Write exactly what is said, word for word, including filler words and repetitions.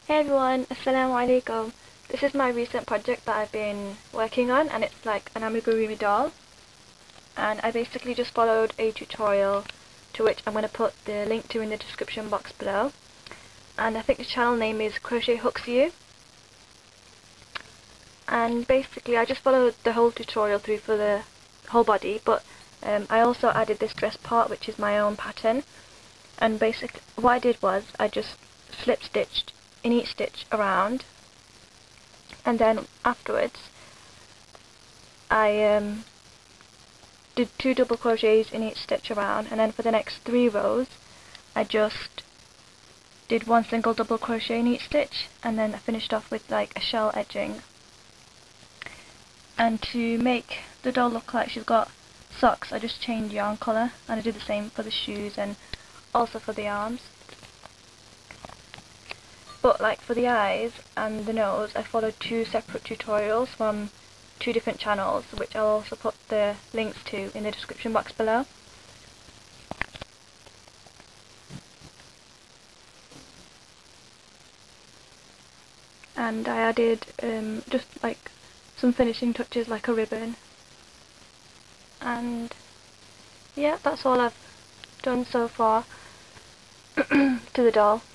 Hey everyone, Assalamu alaikum. This is my recent project that I've been working on, and it's like an amigurumi doll. And I basically just followed a tutorial to which I'm going to put the link to in the description box below. And I think the channel name is Crochet Hooks You. And basically I just followed the whole tutorial through for the whole body, but um, I also added this dress part, which is my own pattern. And basically what I did was I just slip stitched in each stitch around, and then afterwards I um, did two double crochets in each stitch around, and then for the next three rows I just did one single double crochet in each stitch, and then I finished off with like a shell edging. And to make the doll look like she's got socks, I just changed yarn colour, and I did the same for the shoes and also for the arms. But like for the eyes and the nose, I followed two separate tutorials from two different channels, which I'll also put the links to in the description box below. And I added um, just like some finishing touches like a ribbon. And yeah, that's all I've done so far to the doll.